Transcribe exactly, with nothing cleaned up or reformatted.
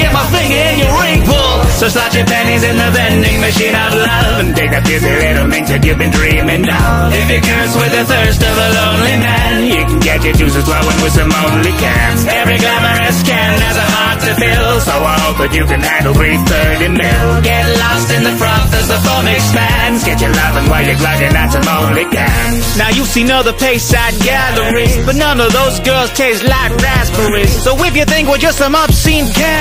stick my finger in your ring pull. So slot your pennies in the vending machine of love and take that busy little minx that you've been dreaming of. If you curse with the thirst of a lonely man, you can get your juices flowing with some only cans. Every glamorous can has a heart to fill, so I hope that you can handle three thirty mil. Get lost in the froth as the foam expands. Get your lovin' while you're gliding at some only cans. Now you've seen other Payside galleries, but none of those girls taste like raspberries. So if you think we're just some obscene cans,